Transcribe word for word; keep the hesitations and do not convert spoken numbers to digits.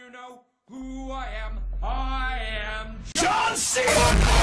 you know who I am? I am John Cena!